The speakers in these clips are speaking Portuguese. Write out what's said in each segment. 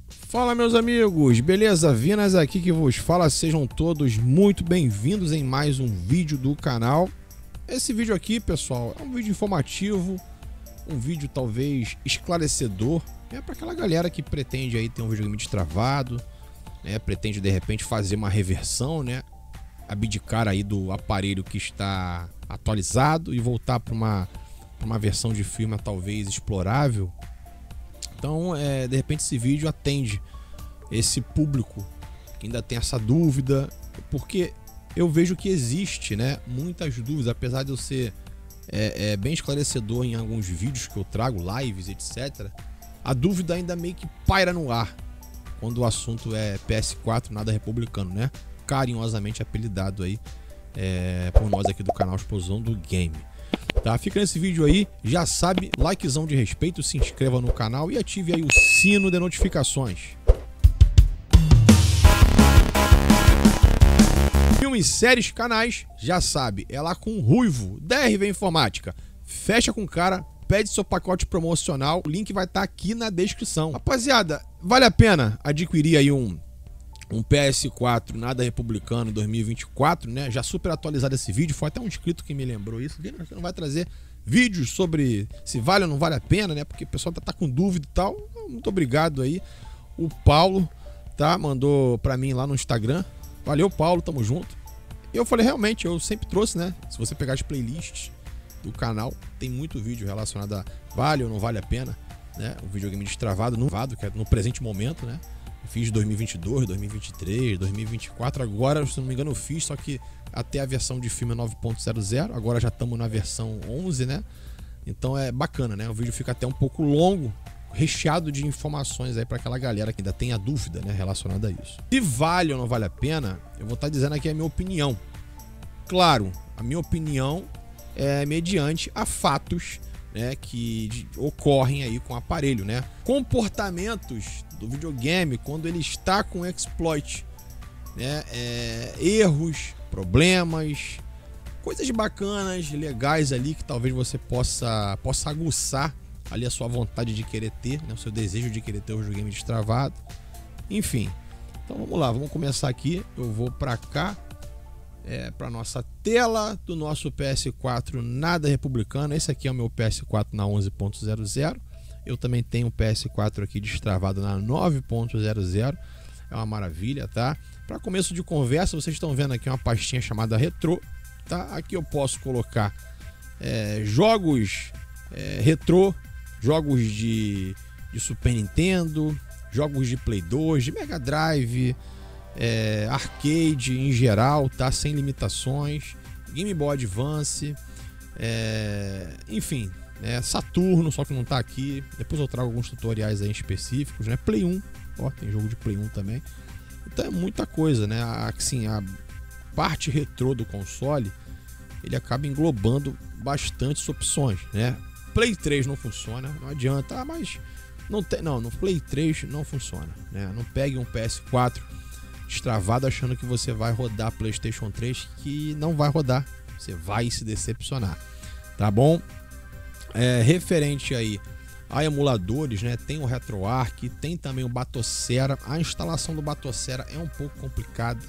Fala, meus amigos, beleza? Vinas aqui que vos fala, sejam todos muito bem-vindos em mais um vídeo do canal. Esse vídeo aqui, pessoal, é um vídeo informativo, um vídeo talvez esclarecedor, para aquela galera que pretende aí ter um videogame destravado, pretende de repente fazer uma reversão, abdicar aí do aparelho que está atualizado e voltar para uma versão de firmware talvez explorável. Então, de repente esse vídeo atende esse público que ainda tem essa dúvida, porque eu vejo que existe, muitas dúvidas, apesar de eu ser bem esclarecedor em alguns vídeos que eu trago, lives, etc. A dúvida ainda meio que paira no ar quando o assunto é PS4, nada republicano, carinhosamente apelidado aí por nós aqui do canal Explosão do Game. Tá, fica nesse vídeo aí, já sabe, likezão de respeito, se inscreva no canal e ative aí o sino de notificações. Filmes, séries, canais, já sabe, é lá com o Ruivo, DRV Informática. Fecha com o cara, pede seu pacote promocional, o link vai estar aqui na descrição. Rapaziada, vale a pena adquirir aí um PS4 nada republicano 2024, Já super atualizado esse vídeo, foi até um inscrito que me lembrou isso. Você não vai trazer vídeos sobre se vale ou não vale a pena, Porque o pessoal tá com dúvida e tal. Muito obrigado aí. O Paulo, mandou pra mim lá no Instagram. Valeu, Paulo, tamo junto. E eu falei, realmente, eu sempre trouxe, Se você pegar as playlists do canal, tem muito vídeo relacionado a vale ou não vale a pena, O videogame destravado, que é no presente momento, Fiz 2022, 2023, 2024, agora, se não me engano, eu fiz, só que até a versão de firmware 9.00, agora já estamos na versão 11, Então é bacana, O vídeo fica até um pouco longo, recheado de informações aí para aquela galera que ainda tem a dúvida, relacionada a isso. Se vale ou não vale a pena, eu vou estar dizendo aqui a minha opinião. Claro, a minha opinião é mediante a fatos que ocorrem aí com o aparelho, Comportamentos do videogame quando ele está com exploit, erros, problemas, coisas bacanas, legais ali que talvez você possa aguçar ali a sua vontade de querer ter, o seu desejo de querer ter o videogame destravado, enfim. Então vamos lá, vamos começar aqui. Eu vou para cá, para nossa tela do nosso PS4 nada republicano. Esse aqui é o meu PS4 na 11.00. Eu também tenho um PS4 aqui destravado na 9.00. É uma maravilha, tá? Para começo de conversa, vocês estão vendo aqui uma pastinha chamada Retro, tá? Aqui eu posso colocar jogos retrô, jogos de Super Nintendo, jogos de Play 2, de Mega Drive, arcade em geral, tá? Sem limitações, Game Boy Advance, enfim, Saturno, só que não tá aqui. Depois eu trago alguns tutoriais aí específicos, Play 1, ó, tem jogo de Play 1 também. Então é muita coisa, Assim, a parte retrô do console, ele acaba englobando bastantes opções, Play 3 não funciona, não adianta, mas no Play 3 não funciona, Não pegue um PS4 destravado achando que você vai rodar PlayStation 3, que não vai rodar, você vai se decepcionar, tá bom? Referente aí a emuladores, tem o RetroArch, tem também o Batocera. A instalação do Batocera é um pouco complicada.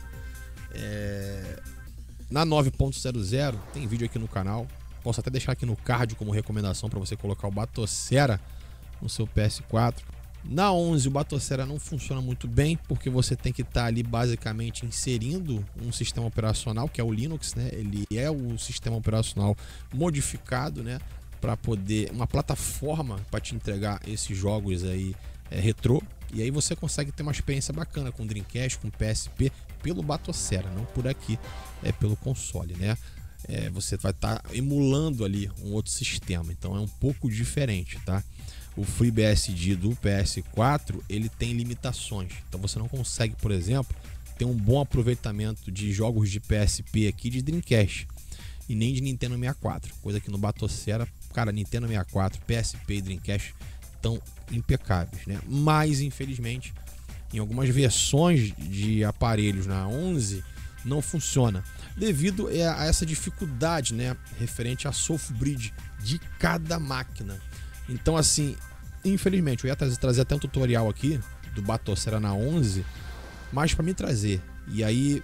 Na 9.00 tem vídeo aqui no canal, posso até deixar aqui no card como recomendação para você colocar o Batocera no seu PS4. Na 11 o Batocera não funciona muito bem, porque você tem que estar ali basicamente inserindo um sistema operacional, que é o Linux, Ele é o sistema operacional modificado, para poder, uma plataforma para te entregar esses jogos aí retrô, e aí você consegue ter uma experiência bacana com Dreamcast, com PSP, pelo Batocera, não por aqui, pelo console, Você vai estar emulando ali um outro sistema, então é um pouco diferente, tá? O FreeBSD do PS4, ele tem limitações, então você não consegue, por exemplo, ter um bom aproveitamento de jogos de PSP aqui de Dreamcast e nem de Nintendo 64, coisa que no Batocera, cara, Nintendo 64, PSP e Dreamcast estão impecáveis, Mas infelizmente em algumas versões de aparelhos na 11 não funciona, devido a essa dificuldade, referente a soft bridge de cada máquina. Então, assim, infelizmente, eu ia trazer até um tutorial aqui do Batocera na 11, mas para me trazer. E aí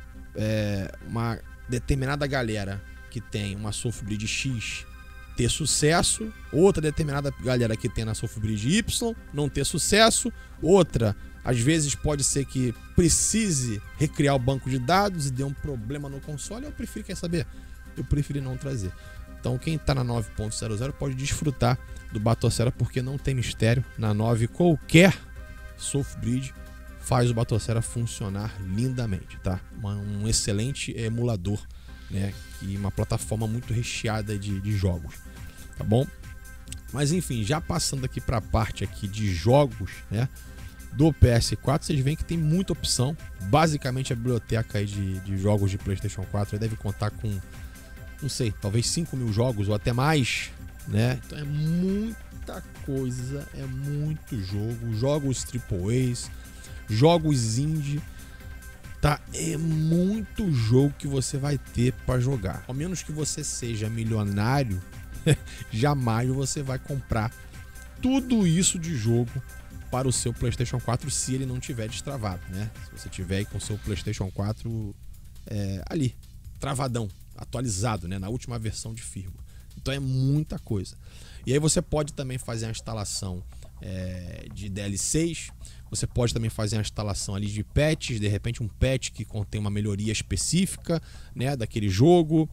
uma determinada galera que tem uma Soulfbridge X ter sucesso, outra determinada galera que tem na Soulfbridge Y não ter sucesso, outra às vezes pode ser que precise recriar o banco de dados e dê um problema no console. Eu prefiro, quer saber? Eu preferi não trazer. Então quem está na 9.00 pode desfrutar do Batocera, porque não tem mistério. Na 9 qualquer Soulfbridge faz o Batocera funcionar lindamente, tá? Um excelente emulador, né? E uma plataforma muito recheada de jogos, tá bom? Mas enfim, já passando aqui para a parte aqui de jogos, né, do PS4, vocês veem que tem muita opção. Basicamente a biblioteca aí de jogos de PlayStation 4 deve contar com, não sei, talvez 5.000 jogos ou até mais, né? Então é muita coisa, é muito jogo, jogos AAAs, jogos indie, tá? É muito jogo que você vai ter para jogar. Ao menos que você seja milionário, jamais você vai comprar tudo isso de jogo para o seu PlayStation 4 se ele não tiver destravado, né? Se você tiver aí com o seu PlayStation 4 ali, travadão, atualizado, né? Na última versão de firmware. Então é muita coisa. E aí você pode também fazer a instalação de DLCs. Você pode também fazer a instalação ali de patches, de repente um patch que contém uma melhoria específica, né, daquele jogo.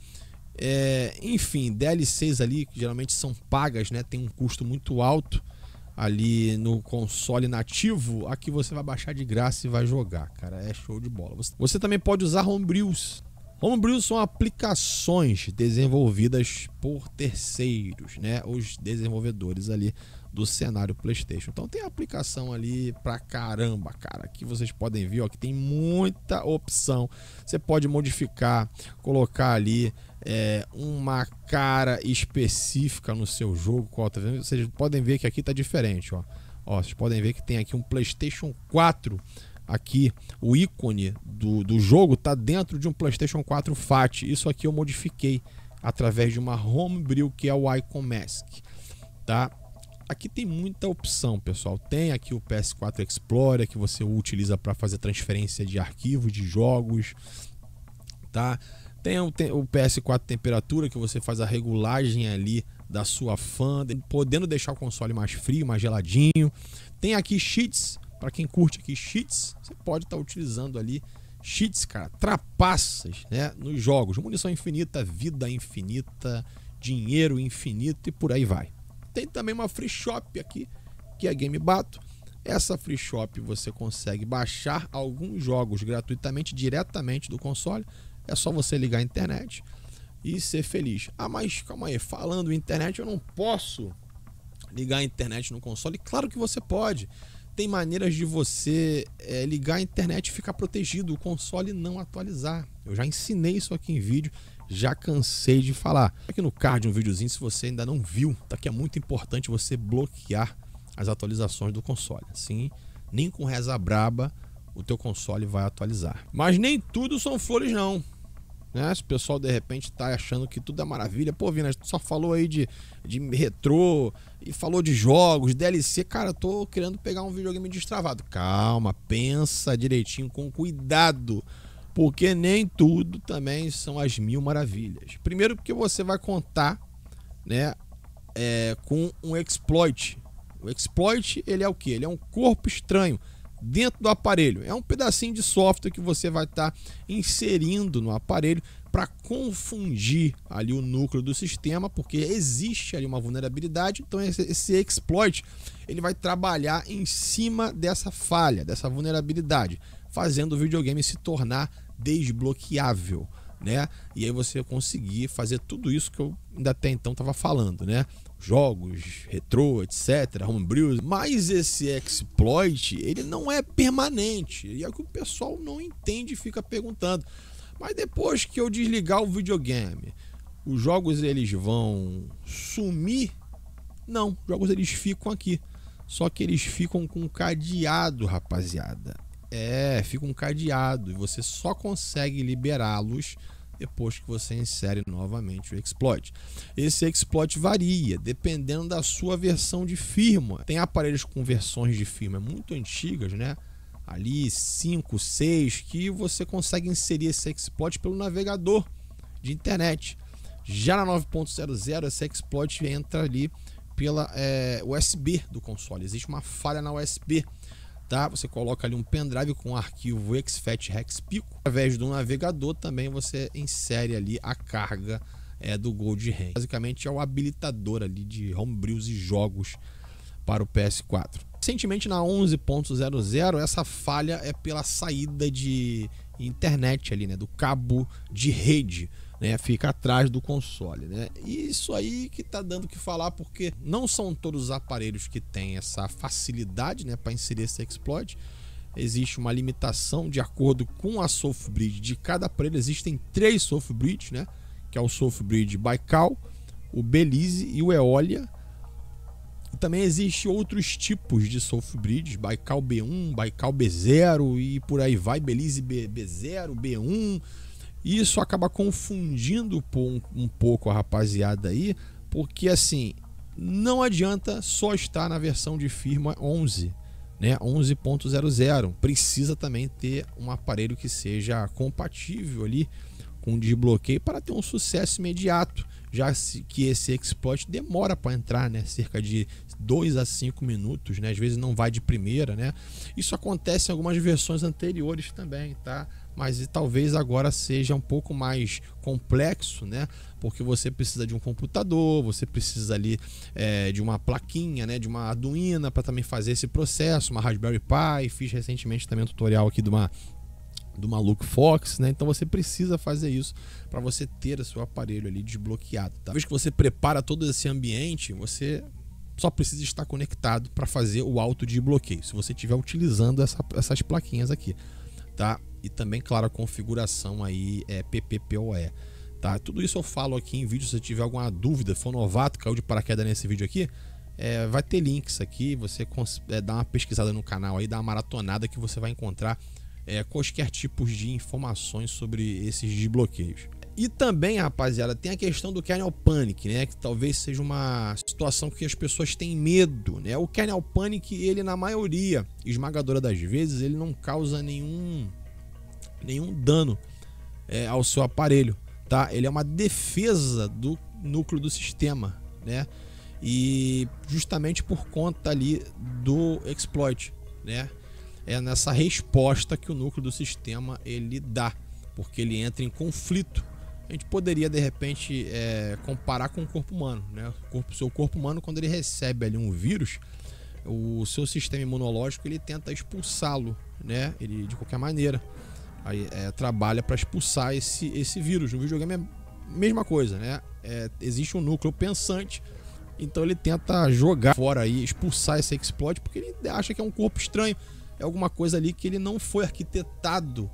Enfim, DLCs ali que geralmente são pagas, né, tem um custo muito alto ali no console nativo. Aqui você vai baixar de graça e vai jogar, cara, é show de bola. Você também pode usar homebrews. Homebrews são aplicações desenvolvidas por terceiros, né, os desenvolvedores ali do cenário PlayStation. Então tem aplicação ali pra caramba, cara. Aqui vocês podem ver, ó, que tem muita opção. Você pode modificar, colocar ali uma cara específica no seu jogo. Tá vendo? Vocês podem ver que aqui tá diferente, ó. Vocês podem ver que tem aqui um PlayStation 4. Aqui o ícone do jogo tá dentro de um PlayStation 4 FAT. Isso aqui eu modifiquei através de uma homebrew, que é o Icon Mask, tá? Aqui tem muita opção, pessoal. Tem aqui o PS4 Explorer, que você utiliza para fazer transferência de arquivos de jogos, tá? Tem o PS4 Temperatura, que você faz a regulagem ali da sua fan, podendo deixar o console mais frio, mais geladinho. Tem aqui cheats, para quem curte aqui cheats, você pode estar utilizando ali cheats, cara, trapaças, né, nos jogos. Munição infinita, vida infinita, dinheiro infinito e por aí vai. Tem também uma free shop aqui, que é a GameBato. Essa free shop você consegue baixar alguns jogos gratuitamente, diretamente do console. É só você ligar a internet e ser feliz. Ah, mas calma aí, falando em internet, eu não posso ligar a internet no console? Claro que você pode. Tem maneiras de você ligar a internet e ficar protegido, o console não atualizar. Eu já ensinei isso aqui em vídeo, já cansei de falar. Aqui no card um videozinho, se você ainda não viu, tá, que é muito importante você bloquear as atualizações do console. Assim, nem com reza braba o teu console vai atualizar. Mas nem tudo são flores não, né? Se o pessoal de repente tá achando que tudo é maravilha, pô, Vina, só falou aí de retrô e falou de jogos, DLC, cara, eu tô querendo pegar um videogame destravado. Calma, pensa direitinho, com cuidado, porque nem tudo também são as mil maravilhas. Primeiro porque você vai contar, né, com um exploit. O exploit, ele é o que? Ele é um corpo estranho dentro do aparelho. É um pedacinho de software que você vai estar inserindo no aparelho para confundir ali o núcleo do sistema, porque existe ali uma vulnerabilidade. Então esse exploit, ele vai trabalhar em cima dessa falha, dessa vulnerabilidade, fazendo o videogame se tornar desbloqueável, né? E aí você conseguir fazer tudo isso que eu ainda até então estava falando, né? Jogos, retrô, etc, homebrews. Mas esse exploit, ele não é permanente. E é o que o pessoal não entende e fica perguntando. Mas depois que eu desligar o videogame, os jogos eles vão sumir? Não, os jogos eles ficam aqui. Só que eles ficam com cadeado, rapaziada. Fica um cadeado e você só consegue liberá-los depois que você insere novamente o exploit. Esse exploit varia dependendo da sua versão de firmware. Tem aparelhos com versões de firmware muito antigas, né? Ali 5, 6, que você consegue inserir esse exploit pelo navegador de internet. Já na 9.00, esse exploit entra ali pela USB do console. Existe uma falha na USB. Tá? Você coloca ali um pendrive com o arquivo exFAT Hexpico. Através do navegador também você insere ali a carga do Gold RAM. Basicamente é o habilitador ali de homebrews e jogos para o PS4. Recentemente na 11.00 essa falha é pela saída de internet ali, né, do cabo de rede, né, fica atrás do console, né? E isso aí que tá dando o que falar, porque não são todos os aparelhos que têm essa facilidade, né, para inserir esse exploit. Existe uma limitação de acordo com a SoftBridge de cada aparelho. Existem 3 SoftBridge, né, que é o SoftBridge Baikal, o Belize e o Eolia. E também existem outros tipos de SoftBridge, Baikal B1, Baikal B0 e por aí vai, Belize B0, B1. E isso acaba confundindo um pouco a rapaziada aí, porque assim, não adianta só estar na versão de firmware 11, né? 11.00. Precisa também ter um aparelho que seja compatível ali com desbloqueio para ter um sucesso imediato, já que esse exploit demora para entrar, né? Cerca de 2 a 5 minutos, né? Às vezes não vai de primeira, né? Isso acontece em algumas versões anteriores também, tá? Mas talvez agora seja um pouco mais complexo, né? Porque você precisa de um computador, você precisa ali de uma plaquinha, né? De uma Arduino para também fazer esse processo, uma Raspberry Pi. Fiz recentemente também um tutorial aqui do Maluco Fox, né? Então você precisa fazer isso para você ter o seu aparelho ali desbloqueado, tá? Uma vez que você prepara todo esse ambiente, você só precisa estar conectado para fazer o auto desbloqueio, se você estiver utilizando essas plaquinhas aqui, tá? E também, claro, a configuração aí é PPPoE, tá? Tudo isso eu falo aqui em vídeo. Se você tiver alguma dúvida, for novato, caiu de paraquedas nesse vídeo aqui, vai ter links aqui, você dá uma pesquisada no canal aí, dá uma maratonada que você vai encontrar quaisquer tipos de informações sobre esses desbloqueios. E também, rapaziada, tem a questão do kernel panic, né? Que talvez seja uma situação que as pessoas têm medo, né? O kernel panic, ele na maioria esmagadora das vezes, ele não causa nenhum dano ao seu aparelho, tá? Ele é uma defesa do núcleo do sistema, né? E justamente por conta ali do exploit, né? É nessa resposta que o núcleo do sistema ele dá, porque ele entra em conflito. A gente poderia de repente comparar com o corpo humano, né? O seu corpo humano, quando ele recebe ali um vírus, o seu sistema imunológico ele tenta expulsá-lo, né? Ele de qualquer maneira aí, trabalha para expulsar esse vírus. No videogame é a mesma coisa, né? Existe um núcleo pensante, então ele tenta jogar fora aí, expulsar esse exploit, porque ele acha que é um corpo estranho. É alguma coisa ali que ele não foi arquitetado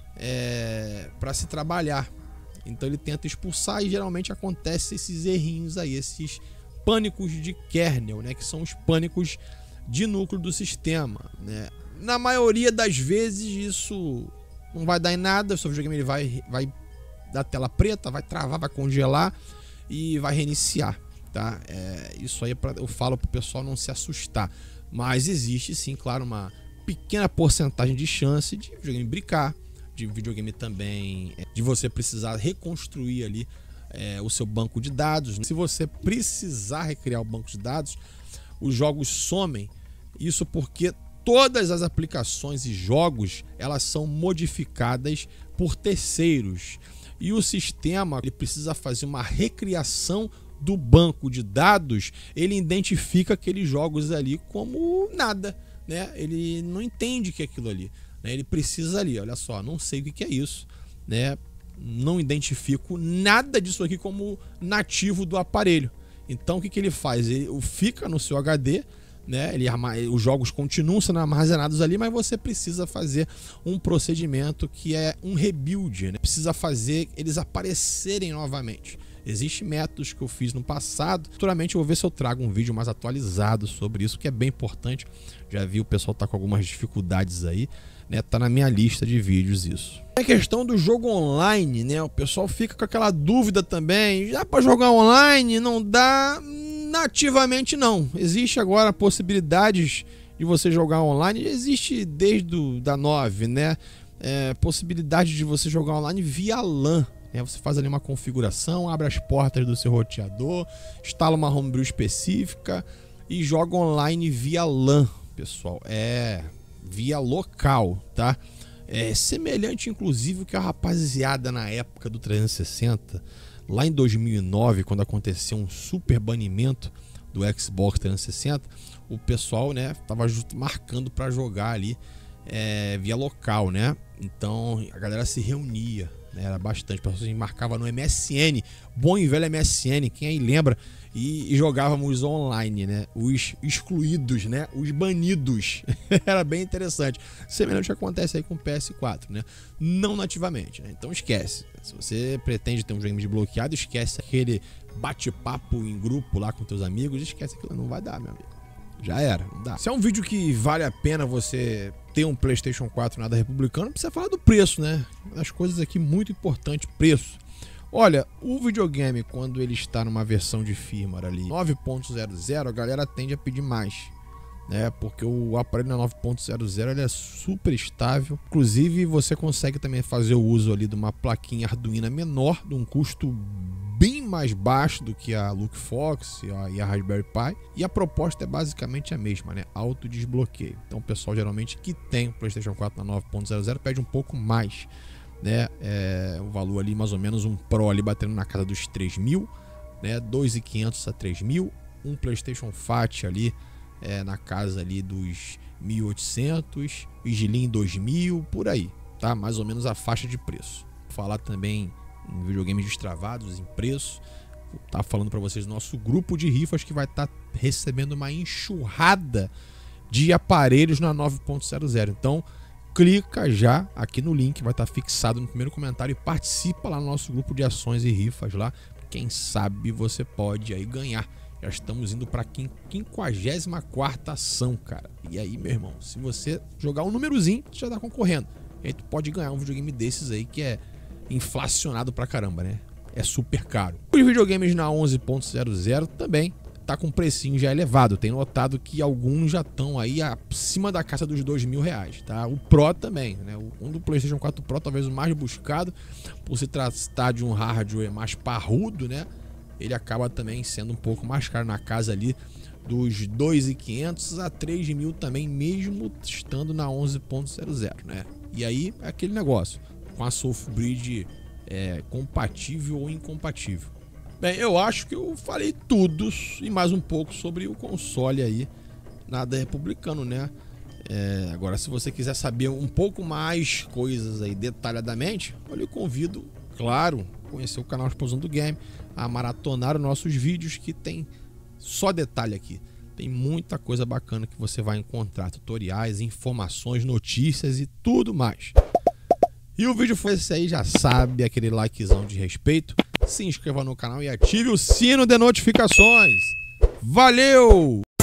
para se trabalhar. Então ele tenta expulsar e geralmente acontece esses errinhos aí, esses pânicos de kernel, né? Que são os pânicos de núcleo do sistema, né? Na maioria das vezes isso não vai dar em nada. O seu videogame ele vai dar tela preta, vai travar, vai congelar e vai reiniciar, tá? Isso aí eu falo para o pessoal não se assustar. Mas existe sim, claro, uma pequena porcentagem de chance de videogame brincar, de videogame também, de você precisar reconstruir ali o seu banco de dados. Se você precisar recriar o banco de dados, os jogos somem. Isso porque todas as aplicações e jogos elas são modificadas por terceiros e o sistema ele precisa fazer uma recriação do banco de dados. Ele identifica aqueles jogos ali como nada, né? Ele não entende que é aquilo ali, né? Ele precisa ali, olha só, não sei o que é isso, né? Não identifico nada disso aqui como nativo do aparelho. Então o que ele faz? Ele fica no seu HD, né? Os jogos continuam sendo armazenados ali, mas você precisa fazer um procedimento que é um rebuild, né? Precisa fazer eles aparecerem novamente. Existem métodos que eu fiz no passado. Futuramente eu vou ver se eu trago um vídeo mais atualizado sobre isso, que é bem importante. Já vi o pessoal tá com algumas dificuldades aí, né? Tá na minha lista de vídeos isso. A questão do jogo online, né? O pessoal fica com aquela dúvida também. Dá para jogar online? Não dá. Nativamente não. Existe agora possibilidades de você jogar online. Existe desde da 9, né? Possibilidade de você jogar online via LAN. Você faz ali uma configuração, abre as portas do seu roteador, instala uma homebrew específica e joga online via LAN, pessoal. Via local, tá? É semelhante, inclusive, ao que a rapaziada na época do 360, lá em 2009, quando aconteceu um super banimento do Xbox 360, o pessoal, né, tava marcando para jogar ali via local, né? Então a galera se reunia, né? Era bastante, as pessoas marcava no MSN, bom e velho MSN, quem aí lembra, e jogávamos online, né? Os excluídos, né? Os banidos. Era bem interessante. Semelhante ao que acontece aí com o PS4, né? Não nativamente, né? Então esquece. Se você pretende ter um game desbloqueado, esquece aquele bate-papo em grupo lá com teus amigos, esquece aquilo, não vai dar, meu amigo. Já era, não dá. Se é um vídeo que vale a pena você ter um PlayStation 4 nada republicano, precisa falar do preço, né? Uma das coisas aqui muito importante, preço. Olha, o videogame, quando ele está numa versão de firmware ali 9.00, a galera tende a pedir mais, né? Porque o aparelho na 9.00 ele é super estável. Inclusive, você consegue também fazer o uso ali de uma plaquinha Arduino menor, de um custo bem mais baixo do que a LucasFox e a Raspberry Pi. E a proposta é basicamente a mesma, né? Autodesbloqueio. Então o pessoal geralmente que tem o PlayStation 4 na 9.00 pede um pouco mais, né? O valor ali mais ou menos um Pro ali batendo na casa dos 3.000, né? 2.500 a 3.000. Um PlayStation Fat ali na casa ali dos 1.800, o Slim 2.000, por aí, tá? Mais ou menos a faixa de preço. Vou falar também em videogames destravados, em preço. Vou estar falando para vocês do nosso grupo de rifas que vai estar recebendo uma enxurrada de aparelhos na 9.00. Então, clica já aqui no link, vai estar fixado no primeiro comentário e participa lá no nosso grupo de ações e rifas lá. Quem sabe você pode aí ganhar. Já estamos indo para a 54ª ação, cara. E aí, meu irmão, se você jogar um númerozinho, você já tá concorrendo. E aí tu pode ganhar um videogame desses aí que é inflacionado pra caramba, né? É super caro. Os videogames na 11.00 também tá com um precinho já elevado. Tenho notado que alguns já estão aí acima da casa dos R$2.000, tá? O Pro também, né? Um do PlayStation 4 Pro, talvez o mais buscado, por se tratar de um hardware mais parrudo, né? Ele acaba também sendo um pouco mais caro, na casa ali dos R$2.500 a R$3.000 também, mesmo estando na 11.00, né? E aí é aquele negócio, com a Soulbridge compatível ou incompatível. Bem, eu acho que eu falei tudo e mais um pouco sobre o console aí, nada republicano, né? Agora, se você quiser saber um pouco mais coisas aí detalhadamente, eu lhe convido, claro, conhecer o canal Explosão do Game, a maratonar os nossos vídeos, que tem só detalhe aqui. Tem muita coisa bacana que você vai encontrar, tutoriais, informações, notícias e tudo mais. E o vídeo foi esse aí, já sabe, aquele likezão de respeito. Se inscreva no canal e ative o sino de notificações. Valeu!